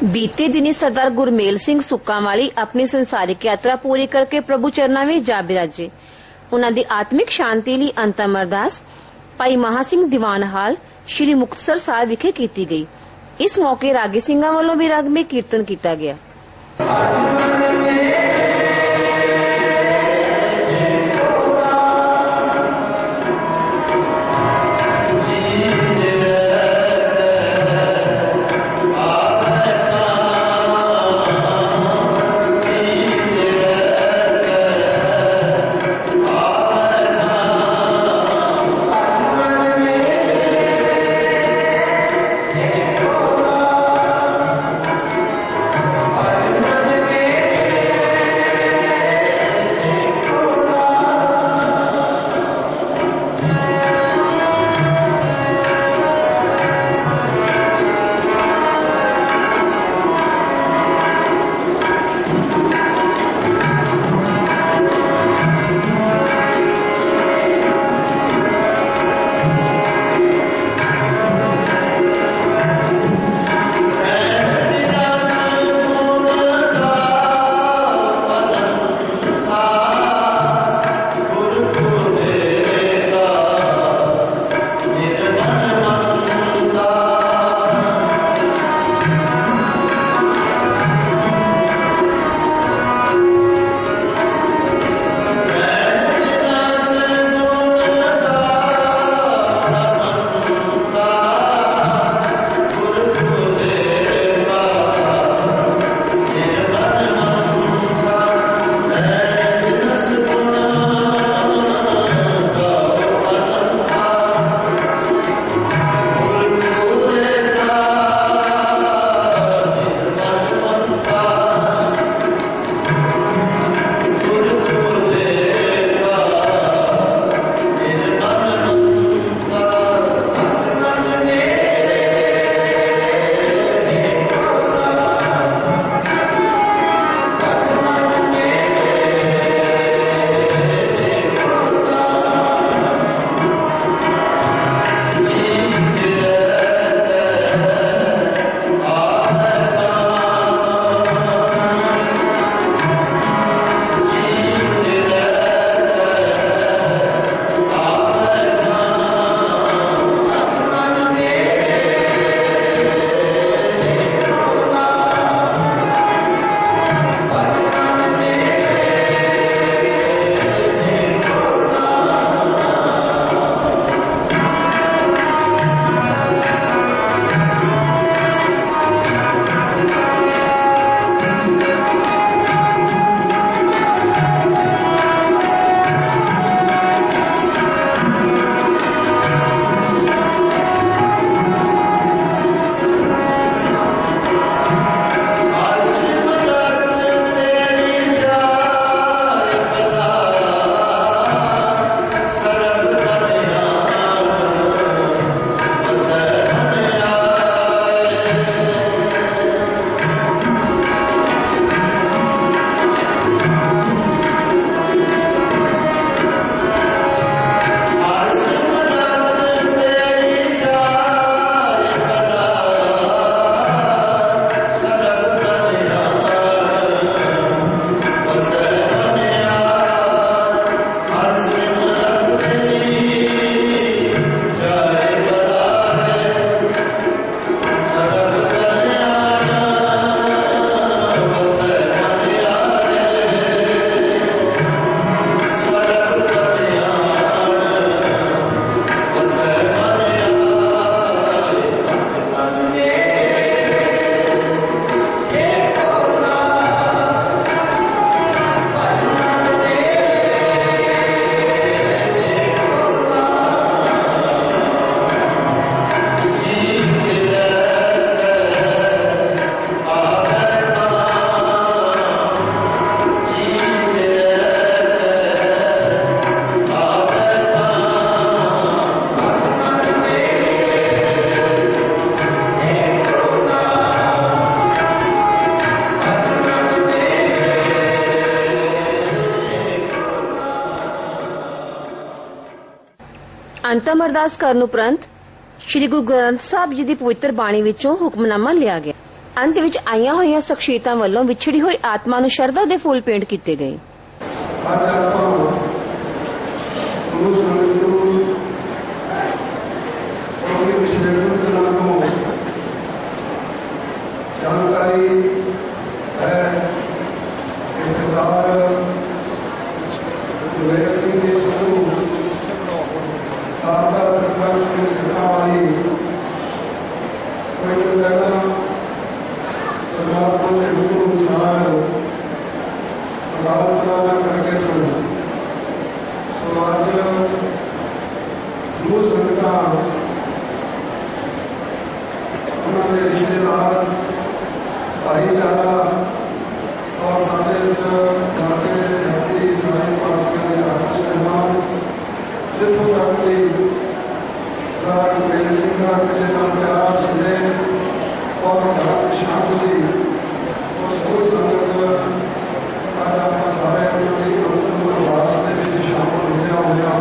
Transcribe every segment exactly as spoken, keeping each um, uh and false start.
बीते दिनी सरदार गुरमेल सिंह सुक्कावाली अपनी संसारिक यात्रा पूरी करके प्रभु चरणों में जा बिराजे। उन्हां दी आत्मिक शांति लई अंतिम अरदास भाई महा सिंह दीवान हाल श्री मुक्तसर साहिब विखे कीती गई। इस मौके रागी सिंघां वालों भी राग में कीर्तन किया गया। अंतिम अरदास करन उपरंत श्री गुरु ग्रंथ साहिब जी की पवित्र बाणी विचों हुक्मनामा लिया गया। अंत विच आईयां होईयां शख्सियतां वल्लों विछड़ी होई आत्मा नूं शरधा दे फूल भेंट कीते गए। जानकारी है कि सरदार गुरमेल सिंह जी संधू साबका सरपंच की सत्ता वाली कोई तो पहला सरदार को अनुसार प्रभाव करके सुन समाज समूह संगठा उन्होंने रिश्तेदार भाईचारा और साथ इलाके के सियासी सारी पार्टियों के आपसी सम्मान जितों तक कोई गुरमेल सिंह का किसी का प्यार स्नेह और शांति उस कुछ संगत आज आप सारे वास्ते में शामिल होने हुए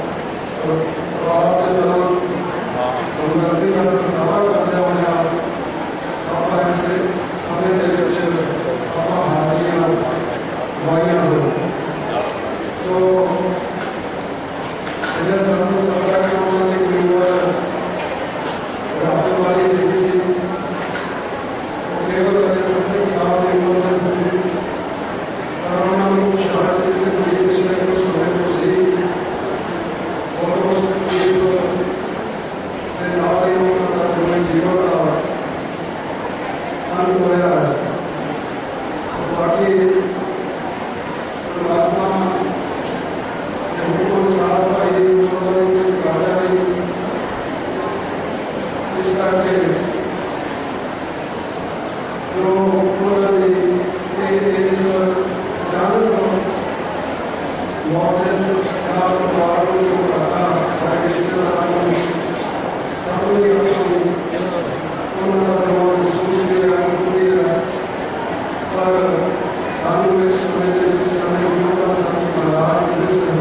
और हमदर्दी का दावा करते हुए अपना ऐसे समय के अपना हाजियां वाइयां हो तो इधर सब पता करना राहुल वाली देसी केवल साहब कोरोना को शहर के विषय को समय से और उस जीवन का अंत होया बाकी परमात्मा जब साफ आई राजा ने इस करके जो इस जान मौत समाज परिवार को रखा सारे रिश्तेदारों पर साधु इस समय समय उनका साधु परिवार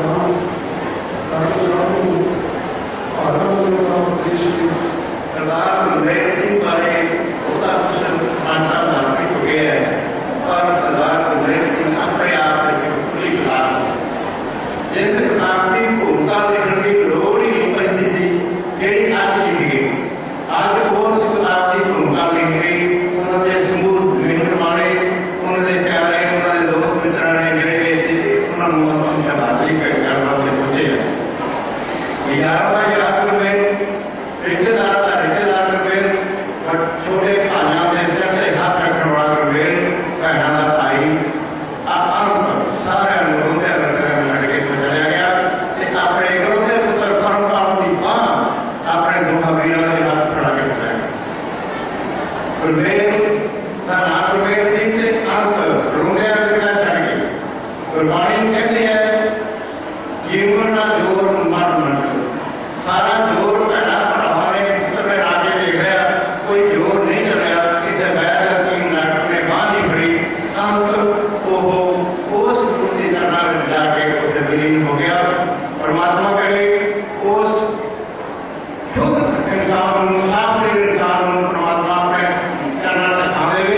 सरदार गुरमेल सिंह बारे बहुत आशा नागरिक हो गया है और सरदार गुरमेल सिंह अपने आप खुली क्लास जिस क्रांति भूमिका लिखने की लोड़ ही नहीं पड़ती सी ਜਿਹੜੀ ਅੱਜ ਲਿਖੀ ਗਈ ਅੱਜ ਉਸ ਕਿਤਾਬ ਦੀ ਭੂਮਿਕਾ ਲਿਖ ਗਈ ਉਹਨਾਂ ਦੇ ਸਮੂਹ ਮੈਨੂੰ ਮਾਣੇ ਉਹਨਾਂ ਦੇ ਪਿਆਰੇ ਉਹਨਾਂ ਦੇ ਦੋਸਤ ਮਿੱਤਰਾਂ ਨੇ ਜਿਹੜੇ ਉਹਨਾਂ ਨੂੰ ਆਪਾਂ ਸ਼ਾਬਾਸ਼ੀ ਕਹਿਣ ਵਾਸਤੇ ਪੁੱਛੇ ਯਾਰਾਂ ਦਾ ਯਾਰ ਗੁਰਮੇਲ ਰਿਸ਼ਤੇਦਾਰ ਦਾ ਰਿਸ਼ਤੇਦਾਰ ਗੁਰਮੇਲ ਛੋਟੇ ਭਾਈਆਂ ਦੇ ਸਿਰ ਤੇ ਹੱਥ ਰੱਖਣ ਵਾਲਾ ਗੁਰਮੇਲ ਭੈਣਾਂ ਦਾ ਭਾਈ ਆਪਾਂ ਸਾਰਿਆਂ ਨੂੰ ਉਹਦੇ ਵਰਗਾ ਲੱਗ ਕੇ ਚਲਿਆ ਗਿਆ ਤੇ ਆਪਣੇ ਇਕਲੌਤੇ ਪੁੱਤਰ ਪਰਮਪਾਲ ਦੀ ਬਾਂਹ अपने दुख वीरों के हाथ खड़ा के बताया गुरमेल का नाम गुरमेल सिंह के अंत रोंदिया लगना चाहिए गुरबाणी कहती है जीवन का जोर मत न सारा जोर पहला भरावा ने पुत्र में आगे देख रहा कोई जोर नहीं चलिया किसी बैर की नाटक में बांह नहीं फड़ी अंत वो उस पूर्ति करना जाके खुद विलीन हो गया परमात्मा करे उस शुद्ध इंसान आखिर इंसान परमात्मा अपने करना दिखावे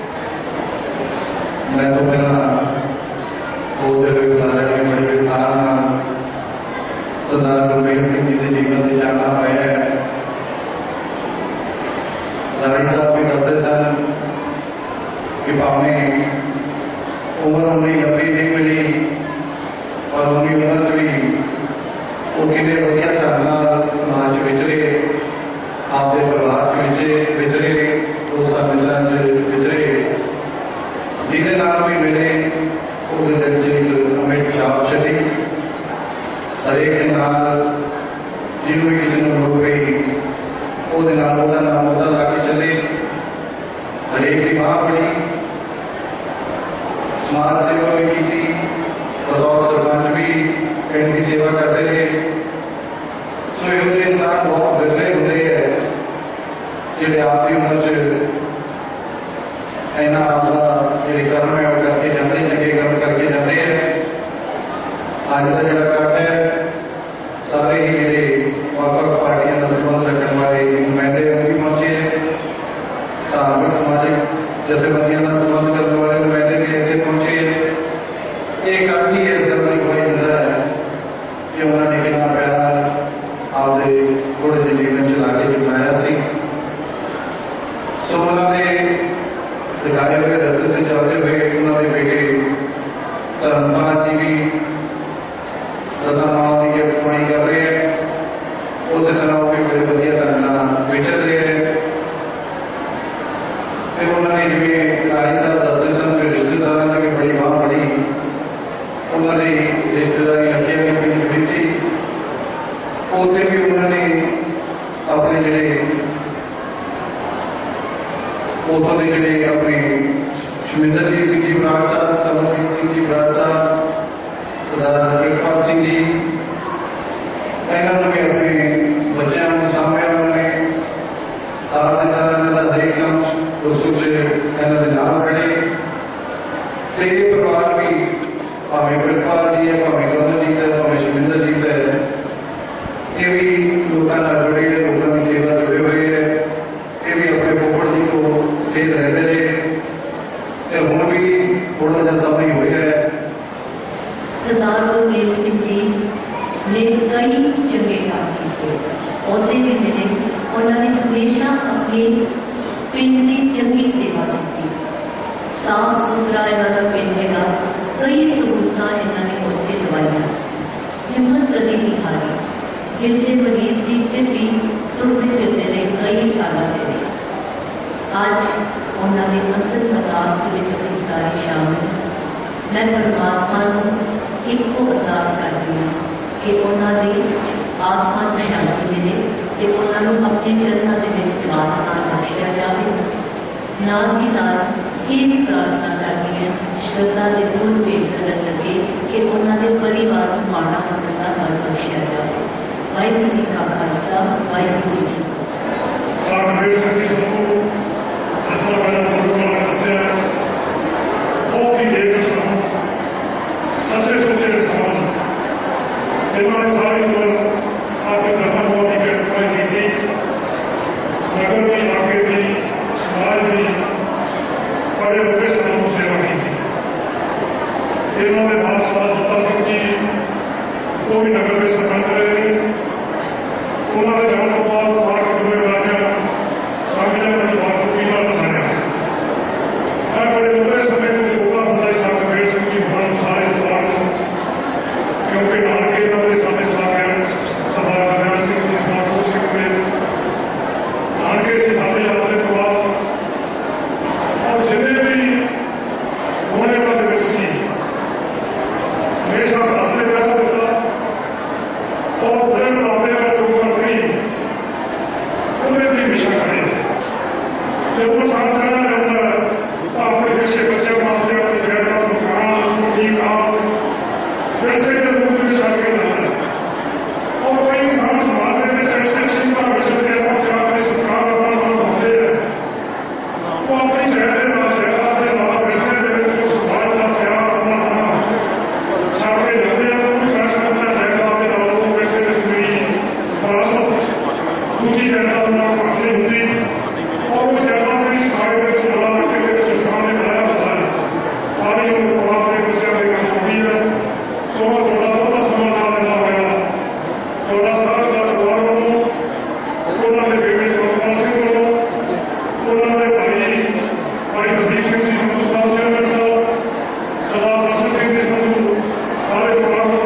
मैं तो पहला बोलते हुए उदाहरण में बड़े विस्तार सरदार गुरमेल सिंह जी के जीवन से जानना पाया है रानी साहब भी दसते सन कि भावे उम्र उन्हें लंबी नहीं मिली और उनकी उम्र च भी वो कितने वधिया ढंग समाज विचरे आपके परिवार विचरे दोस्तां मिलना विचरे जिसे भी मिले उस दिल से एक अमिट छाप चली हरेक के नाल जिन्हों भी किसी को लोड़ गई वो नाम मुद्दा ला के चले हरेक की बाह पड़ी समाज सेवा भी की बतौर सरपंच भी पिंड की सेवा करते रहे सो ये इंसान बहुत बिरले होते हैं जिन्हें आपकी उम्र इन्ना आपका जो कर्म है वो करके जाते चंगे कर्म करके जाते हैं अज का जो कट है सारे ही मेरे वक्-वक् पार्टियों का संबंध रखने वाले नुमाइंदे भी पहुंचे हैं धार्मिक समाजिक जथेबंदियों का संबंध करने वाले नुमाइंदे के अगे पहुंचे। एक आदमी इस गल की गवाही दिंदा है कि उन्होंने कितना प्यार आपके थोड़े ਜਿਹੇ जीवन च लाके चुनाया सी। सो उन्होंने दिखाए हुए रस्ते से चलते हुए उन्होंने बेटे धर्मपाल जी भी दसा नाम की अगुवाई कर रहे हैं। उस तरह वो भी बड़े वधिया ढंग नाल विचर रहे हैं। फिर उन्होंने जिवें कारी साहब दसदे सन कि रिश्तेदारों की भी बड़ी बांह बड़ी उन्होंने रिश्तेदारी अगे भी बड़ी जुड़ी सी। उत्थे भी उन्होंने अपने जिहड़े उतों के जिहड़े अपने शमिंदर जी सिंह जी बराड़ साहब, कमलजीत सिंह जी बराड़ साहब, सरदार कृपाल सिंह जी, इन्होंने भी अपने बच्चों को सामभ्या, उन्होंने साथ दिता, इन्हों का हरेक काम दुख सुख इन्हों के नाल खड़े। तो ये परिवार भी भावें कृपाल जी है, भावें कमलजीत है, भावें शमिंदर जी है, ये भी लोगों नाल जुड़े है, लोगों की सेवा जुड़े हुए है। ये भी अपने पोपड़ जी को सेध रहते रहे। हुण भी थोड़ा जहा समय होया है। सरदार गुरमेल सिंह जी ने कई चंगे काम किए, अहदे भी मिले। उन्होंने हमेशा अपनी पिंड की चंगी सेवा की। साफ सुथरा इन्हों का पिंड है, कई सहूलत इन्होंने उत्थे दवाइया। हिम्मत कभी नहीं हारी। दिल के मरीज की फिर भी तुरते फिरते रहे कई साल रहे। अज उन्होंने अंतिम अरदास के सारे शामिल। मैं परमात्मा को एको अरदास करती हूँ कि उन्होंने आत्मा को शांति मिले कि उन्होंने अपने चरणों के विश्वास स्थान बख्शिया जाए। नाल ही नाल ये भी प्रार्थना करती है श्रद्धा के मूल भेंट करने लगे कि उन्होंने परिवार को माड़ा होने का हल बख्शिया जाए। वाहिगुरू जी का खालसा, वाहिगुरू जी की सच्चे सुचे सवाल जिन्होंने सारी उम्र आपके दफा मोदी की अगुवाई की थी। नगर की इलाके की समाज की बड़े बड़े स्थानों सेवा की थी। इन्होंने बहुत साल दस की वो भी नगर में सरपंच रहे। उन्होंने जान के बाद बाहर के हुए बनाया सामने बड़ी बात को पीला बनाया। मैं बड़े लंबे समय को शोभा होता साथ बैठ सकती हूँ सारे क्योंकि नानके के सामने सारे सभा नानके से सामने जाने के बाद और जितने भी होने वाले व्यक्ति हमेशा सामने बैठा होता और बड़े आते हैं लोग अपनी उन्हें भी विषय करें। जब वो साथ रहना रहता है अपने पीछे बच्चे मारते अपने कहना दुकान ठीक आप वैसे और कई सांस मारने में जैसे चिंता विषय जैसा क्या सरकार होते हैं वो अपनी जगह वैसे को सुधार का प्यार अपना सामने लगे फैसला करना जगह वैसे दूसरी जगह अपनी होती और उस जगह में सारे चला के सामने बनाया होता है। सारी होती है सोना थोड़ा बहुत समाधान देना होगा। थोड़ा सा दरबार करो उन्होंने बेटे को पास करो उन्होंने भाई भाई हरीश सिंह जी संधू साहब चेयरमैन साहब सरदार बसंत सिंह जी संधू सारे